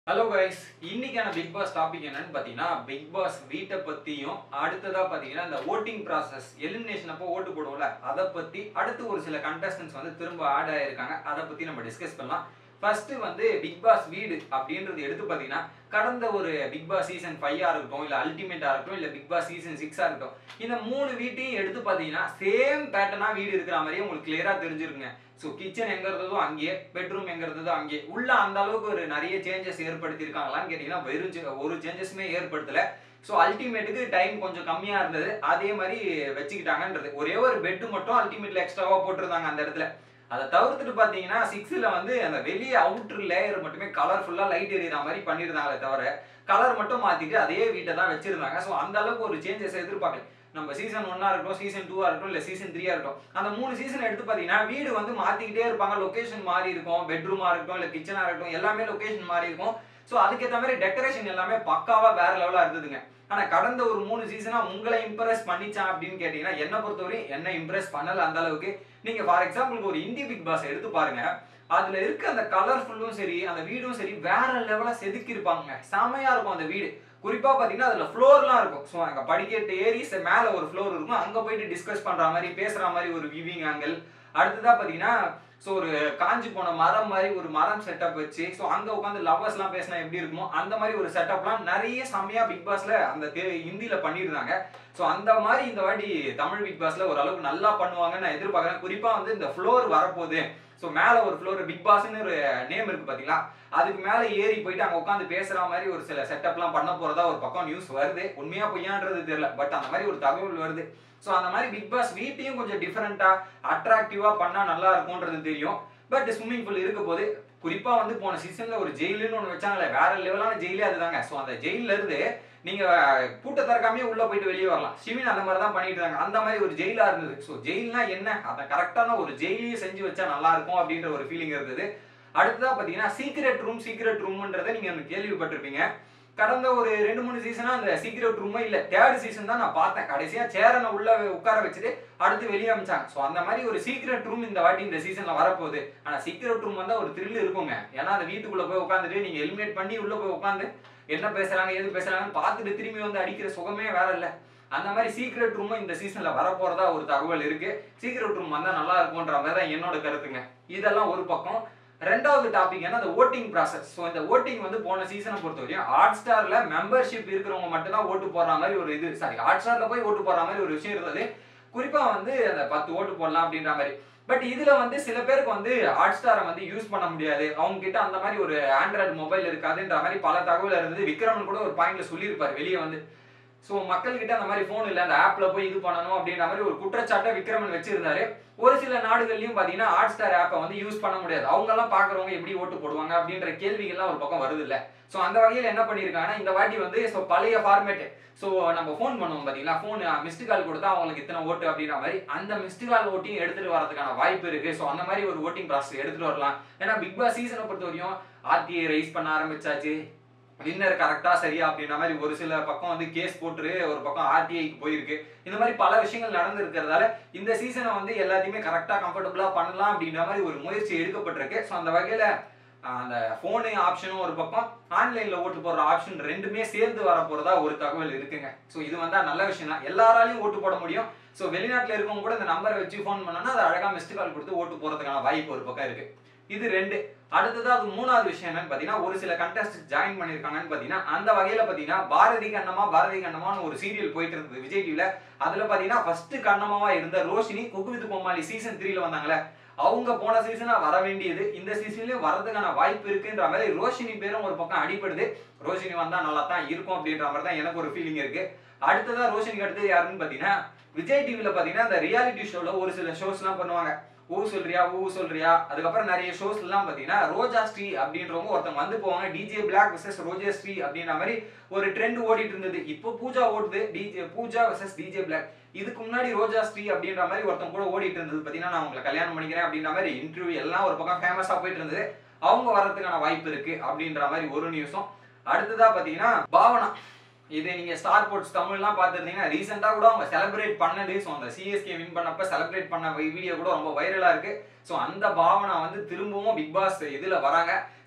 Hello guys, இன்னைக்கான Bigg Boss topic என்னன்னு பார்த்தீங்கன்னா பிக் பாஸ் வீட்டை பற்றியும் அடுத்ததாக பார்த்தீங்கன்னா இந்த ஓட்டிங் ப்ராசஸ் எலிமினேஷன் அப்போ ஓட்டு போடுவோம்ல அதை பற்றி அடுத்து ஒரு சில கண்டஸ்டன்ஸ் வந்து திரும்ப ஆட் ஆகிருக்காங்க. அதை பற்றி நம்ம டிஸ்கஸ் பண்ணலாம். ஃபர்ஸ்ட் வந்து பிக் பாஸ் வீடு அப்படின்றது எடுத்து பார்த்தீங்கன்னா கடந்த ஒரு பிக் பாஸ் சீசன் 5 இருக்கட்டும், இல்லை அல்டிமேட்டாக இருக்கட்டும், இல்லை பிக் பாஸ் சீசன் 6 இருக்கட்டும், இந்த 3 வீட்டையும் எடுத்து பார்த்தீங்கன்னா சேம் பேட்டர்னாக வீடு இருக்கிற மாதிரியே உங்களுக்கு கிளியராக தெரிஞ்சிருக்குங்க. ஸோ கிச்சன் எங்க இருந்ததோ அங்கேயே, பெட்ரூம் எங்க இருந்ததோ அங்கேயே, உள்ள அந்த அளவுக்கு ஒரு நிறைய சேஞ்சஸ் ஏற்படுத்தியிருக்காங்களான்னு கேட்டீங்கன்னா வெறும் ஒரு சேஞ்சஸுமே ஏற்படுத்தல. ஸோ அல்டிமேட்டுக்கு டைம் கொஞ்சம் கம்மியா இருந்தது, அதே மாதிரி வச்சுக்கிட்டாங்கன்றது. ஒரே ஒரு பெட் மட்டும் அல்டிமேட்ல எக்ஸ்ட்ராவா போட்டிருந்தாங்க அந்த இடத்துல. அதை தவிர்த்துட்டு பார்த்தீங்கன்னா 6ல வந்து அந்த வெளியே அவுட்டர் லேயர் மட்டுமே கலர்ஃபுல்லா லைட் எரியுற மாதிரி பண்ணியிருந்தாங்களே தவிர கலர் மட்டும் மாத்திட்டு அதே வீட்டை தான் வச்சிருந்தாங்க. ஸோ அந்த அளவுக்கு ஒரு சேஞ்சஸ் எதிர்பார்க்கல. நம்ம சீசன் 1 இருக்கட்டும், சீசன் 2 இருக்கட்டும், இல்லை சீசன் 3 இருக்கட்டும், அந்த 3 சீசன் எடுத்து பார்த்தீங்கன்னா வீடு வந்து மாத்திக்கிட்டே இருப்பாங்க. லொகேஷன் மாறி இருக்கும், பெட்ரூமா இருக்கட்டும், இல்லை கிச்சனா இருக்கட்டும், எல்லாமே லொகேஷன் மாறி இருக்கும். ஸோ அதுக்கேற்ற மாதிரி டெக்கரேஷன் எல்லாமே பக்காவா வேற லெவலா இருந்ததுங்க. ஆனா கடந்த ஒரு 3 சீசனா உங்களை இம்ப்ரெஸ் பண்ணிச்சா அப்படின்னு கேட்டீங்கன்னா என்ன பொறுத்தவரை என்ன இம்ப்ரெஸ் பண்ணல அந்த அளவுக்கு. நீங்க ஃபார் எக்ஸாம்பிளுக்கு ஒரு இந்தி பிக் பாஸ் எடுத்து பாருங்க. அதுல இருக்க அந்த கலர்ஃபுல்லும் சரி, அந்த வீடும் சரி, வேற லெவலா செதுக்கி இருப்பாங்க. செமையா இருக்கும் அந்த வீடு. குறிப்பா பாத்தீங்கன்னா அதுல ஃப்ளோர்லாம் இருக்கும். ஸோ அங்க படிக்கட்டு ஏறி மேல ஒரு ஃப்ளோர் இருக்கும், அங்க போயிட்டு டிஸ்கஸ் பண்ற மாதிரி பேசுற மாதிரி ஒரு விவிங் ஆங்கிள். அடுத்ததா பாத்தீங்கன்னா ஸோ ஒரு காஞ்சி போன மரம் மாதிரி ஒரு மரம் செட்டப் வச்சு ஸோ அங்க உட்காந்து லவ்வர்ஸ் எல்லாம் பேசினா எப்படி இருக்குமோ அந்த மாதிரி ஒரு செட்டப்லாம் நிறைய செம்மையா பிக் பாஸ்ல அந்த ஹிந்தியில பண்ணியிருந்தாங்க. ஸோ அந்த மாதிரி இந்த வாட்டி தமிழ் பிக் பாஸ்ல ஓரளவுக்கு நல்லா பண்ணுவாங்கன்னு நான் எதிர்பார்க்கறேன். குறிப்பா வந்து இந்த ஃப்ளோர் வரப்போகுது. ஸோ மேல ஒரு ஃப்ளோர் பிக் பாஸ்ன்னு ஒரு நேம் இருக்கு பாத்தீங்களா, அதுக்கு மேல ஏறி போயிட்டு அங்க உட்காந்து பேசுற மாதிரி ஒரு சில செட்டப்லாம் பண்ண போறதா ஒரு பக்கம் நியூஸ் வருது. உண்மையா பொய்யான்றது தெரியல, பட் அந்த மாதிரி ஒரு தகவல் வருது. ஸோ அந்த மாதிரி பிக் பாஸ் வீட்டையும் கொஞ்சம் டிஃபரெண்டா அட்ராக்டிவா பண்ணா நல்லா இருக்கும்ன்றது தெரியும். பட் ஸ்விம்மிங் பூல் இருக்க போது குறிப்பா வந்து போன சீசன்ல ஒரு ஜெயிலுன்னு ஒன்று வச்சாங்களே, வேற லெவலான ஜெயிலே அதுதாங்க. ஸோ அந்த ஜெயில இருந்து நீங்க பூட்ட திறக்காமே உள்ள போயிட்டு வெளியே வரலாம். ஷிவின் அந்த மாதிரி தான் பண்ணிட்டு இருந்தாங்க. அந்த மாதிரி ஒரு ஜெயிலா இருந்தது. ஸோ ஜெயில்னா என்ன, அதை கரெக்டான ஒரு ஜெயிலையே செஞ்சு வச்சா நல்லா இருக்கும் அப்படின்ற ஒரு ஃபீலிங் இருந்தது. அடுத்ததா பாத்தீங்கன்னா சீக்ரெட் ரூம்ன்றதை நீங்க கேள்விப்பட்டிருப்பீங்க. கடந்த ஒரு 2-3 சீசனா அந்த சீக்ரெட் ரூமே இல்ல, 3rd சீசன் தான் நான் பார்த்தேன். கடைசியா சேரனை உள்ள உட்கார வச்சுட்டு அடுத்து வெளியே அமைச்சாங்க. ஸோ அந்த மாதிரி ஒரு சீக்ரெட் ரூம் இந்த வாட்டி இந்த சீசன்ல வரப்போகுது. ஆனா சீக்ரெட் ரூம் வந்தா ஒரு த்ரில் இருக்குங்க. ஏன்னா அந்த வீட்டுக்குள்ள போய் உட்காந்துட்டு நீங்க எலிமினேட் பண்ணி உள்ள போய் உட்காந்து என்ன பேசுறாங்க ஏது பேசுறாங்கன்னு பார்த்துட்டு திரும்பி வந்து அடிக்கிற சுகமே வேற இல்ல. அந்த மாதிரி சீக்ரெட் ரூம் இந்த சீசன்ல வரப்போறதா ஒரு தகவல் இருக்கு. சீக்ரெட் ரூம் வந்தா நல்லா இருக்கும்ன்ற மாதிரி தான் என்னோட கருத்துங்க. இதெல்லாம் ஒரு பக்கம். ரெண்டாவது டாபிக் என்ன, அந்த ஓட்டிங் ப்ராசஸ். ஸோ இந்த ஓட்டிங் வந்து போன சீசனை பொறுத்தவரையும் ஹாட் ஸ்டார்ல மெம்பர்ஷிப் இருக்கிறவங்க மட்டும் தான் ஓட்டு போடுற மாதிரி ஒரு இது, சாரி ஹாட் ஸ்டார்ல போய் ஓட்டு போடுற மாதிரி ஒரு விஷயம் இருந்தது. குறிப்பா வந்து அந்த 10 ஓட்டு போடலாம் அப்படின்ற மாதிரி. பட் இதுல வந்து சில பேருக்கு வந்து ஹாட் ஸ்டாரை வந்து யூஸ் பண்ண முடியாது, அவங்க கிட்ட அந்த மாதிரி ஒரு ஆண்ட்ராய்டு மொபைல் இருக்காதுன்ற மாதிரி பல தகவல் இருந்தது. விக்ரமன் கூட ஒரு பாயிண்ட்ல சொல்லியிருப்பாரு வெளியே வந்து. ஸோ மக்கள்கிட்ட அந்த மாதிரி ஃபோன் இல்லை, அந்த ஆப்ல போய் இது பண்ணணும் அப்படின்ற மாதிரி ஒரு குற்றச்சாட்டை விக்ரமன் வச்சிருந்தாரு. ஒரு சில நாடுகள்லயும் பாத்தீங்கன்னா ஹாட் ஸ்டார் ஆப்பை வந்து யூஸ் பண்ண முடியாது. அவங்க எல்லாம் பாக்குறவங்க எப்படி ஓட்டு போடுவாங்க அப்படின்ற கேள்விகள்லாம் ஒரு பக்கம் வருது இல்ல. ஸோ அந்த வகையில் என்ன பண்ணியிருக்காங்கன்னா இந்த வாட்டி வந்து பழைய ஃபார்மேட். ஸோ நம்ம ஃபோன் பண்ணுவோம் பாத்தீங்களா, ஃபோன் மிஸ்டு கால் கொடுத்தா அவங்களுக்கு இத்தனை ஓட்டு அப்படின்ற மாதிரி அந்த மிஸ்டு கால் ஓட்டிங் எடுத்துட்டு வரதுக்கான வாய்ப்பு இருக்கு. ஸோ அந்த மாதிரி ஒரு ஓட்டிங் ப்ராசஸ் எடுத்துட்டு வரலாம். ஏன்னா பிக் பாஸ் சீசனை பொறுத்த வரையும் ஆர்டிஐ ரைஸ் பண்ண ஆரம்பிச்சாச்சு. வின்னர் கரெக்டா சரியா அப்படின்ற மாதிரி ஒரு சில பக்கம் வந்து கேஸ் போட்டு ஒரு பக்கம் ஆர்டிஐக்கு போயிருக்கு. இந்த மாதிரி பல விஷயங்கள் நடந்து இருக்கிறதால இந்த சீசனை வந்து எல்லாத்தையுமே கரெக்டா கம்ஃபர்டபுளா பண்ணலாம் அப்படின்ற மாதிரி ஒரு முயற்சி எடுக்கப்பட்டிருக்கு. ஸோ அந்த வகையில அந்த போனு ஆப்ஷனும் ஒரு பக்கம், ஆன்லைன்ல ஓட்டு போடுற ஆப்ஷன் ரெண்டுமே சேர்ந்து வர போறதா ஒரு தகவல் இருக்குங்க. ஸோ இது வந்தா நல்ல விஷயம் தான், எல்லாராலையும் ஓட்டு போட முடியும். ஸோ வெளிநாட்டுல இருக்கவங்க கூட இந்த நம்பரை வச்சு ஃபோன் பண்ணோம்னா அது அழகா மிஸ்டு கால் கொடுத்து ஓட்டு போறதுக்கான வாய்ப்பு ஒரு பக்கம் இருக்கு. இது 2. அடுத்தது மூணாவது விஷயம் என்னன்னு பாத்தீங்கன்னா ஒரு சில கண்டஸ்ட் ஜாயின் பண்ணிருக்காங்கன்னு பாத்தீங்கன்னா அந்த வகையில பாத்தீங்கன்னா பாரதி கண்ணம்மான்னு ஒரு சீரியல் போயிட்டு இருந்தது விஜய் டிவில. அதுல பாத்தீங்கன்னா ஃபர்ஸ்ட் கண்ணம்மாவா இருந்த Roshini cooku with Comali season 3ல வந்தாங்களே, அவங்க போன சீசனா வர வேண்டியது இந்த சீசன்லயும் வரதுக்கான வாய்ப்பு இருக்குன்ற மாதிரி ரோஷினி பேரும் ஒரு பக்கம் அடிபடுது. ரோஷினி வந்தா நல்லா தான் இருக்கும் அப்படின்ற மாதிரி தான் எனக்கு ஒரு ஃபீலிங் இருக்கு. அடுத்ததா ரோஷினிக்கு அடுத்தது யாருன்னு பாத்தீங்கன்னா விஜய் டிவில பாத்தீங்கன்னா அந்த ரியாலிட்டி ஷோல ஒரு சில ஷோஸ் எல்லாம் பண்ணுவாங்க. ஊ சொல்றியா அதுக்கப்புறம் நிறைய ஷோஸ் எல்லாம் பாத்தீங்கன்னா ரோஜா ஸ்ரீ அப்படின்றவங்க ஒருத்தவங்க வந்து போவாங்க. DJ Black versus Roja Sri அப்படின்ற மாதிரி ஒரு ட்ரெண்ட் ஓடிட்டு இருந்தது. இப்போ பூஜா ஓடுது, பூஜா வெர்சஸ் டிஜே பிளாக். இதுக்கு முன்னாடி ரோஜா ஸ்ரீ அப்படின்ற மாதிரி ஒருத்தவங்க கூட ஓடிட்டு இருந்தது. பாத்தீங்கன்னா நான் உங்களை கல்யாணம் பண்ணிக்கிறேன் அப்படின்ற மாதிரி இன்டர்வியூ எல்லாம் ஒரு பக்கம் ஃபேமஸா போயிட்டு இருந்தது. அவங்க வர்றதுக்கான வாய்ப்பு இருக்கு அப்படின்ற மாதிரி ஒரு நியூஸும். அடுத்ததா பாத்தீங்கன்னா பாவனா, இது நீங்க ஸ்டார் ஸ்போர்ட்ஸ் தமிழ்லாம் பார்த்துருந்தீங்கன்னா ரீசெண்டா கூட அவங்க செலிப்ரேட் பண்ணது. ஸோ அந்த சிஎஸ்கே வின் பண்ணப்ப செலிப்ரேட் பண்ண வீடியோ கூட ரொம்ப வைரலா இருக்கு. ஸோ அந்த பாவனா வந்து திரும்பவும் பிக் பாஸ் இதுல வராங்க.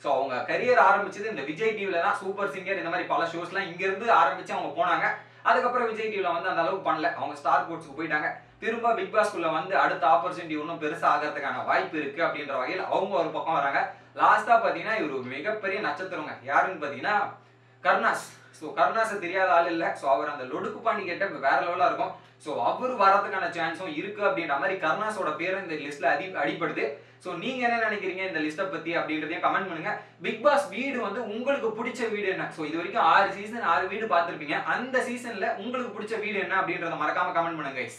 ஸோ அவங்க கரியர் ஆரம்பிச்சது இந்த விஜய் டிவில தான். சூப்பர் சிங்கர் இந்த மாதிரி பல ஷோஸ்லாம் இங்க இருந்து ஆரம்பிச்சு அவங்க போனாங்க. அதுக்கப்புறம் விஜய் டிவில வந்து அந்த அளவுக்கு பண்ணல. அவங்க ஸ்டார் கோட்ஸ்க்கு போயிட்டாங்க. திரும்ப பிக் பாஸ்குள்ள வந்து அடுத்த ஆப்பர்ச்சுனிட்டி இன்னும் பெருசா ஆகிறதுக்கான வாய்ப்பு இருக்கு அப்படின்ற வகையில் அவங்க ஒரு பக்கம் வராங்க. லாஸ்டா பாத்தீங்கன்னா இவர் ஒரு மிகப்பெரிய நட்சத்திரங்க. யாருன்னு பாத்தீங்கன்னா கருணாஸ். ஸோ கருணாஸை தெரியாத ஆள் இல்லை. ஸோ அவர் அந்த லொடுக்கு பாண்டி கேட்ட வேற லெவலா இருக்கும். ஸோ அவர் வரதுக்கான சான்ஸும் இருக்கு அப்படின்ற மாதிரி கருணாஸோட பேர் இந்த லிஸ்ட்ல அடிப்படுது. ஸோ நீங்க என்ன நினைக்கிறீங்க இந்த லிஸ்ட்டை பத்தி அப்படின்றதையும் கமெண்ட் பண்ணுங்க. பிக் பாஸ் வீடு வந்து உங்களுக்கு பிடிச்ச வீடு என்ன? ஸோ இது வரைக்கும் 6 சீசன் 6 வீடு பார்த்துருப்பீங்க. அந்த சீசன்ல உங்களுக்கு பிடிச்ச வீடு என்ன அப்படின்றத மறக்காம கமெண்ட் பண்ணுங்க.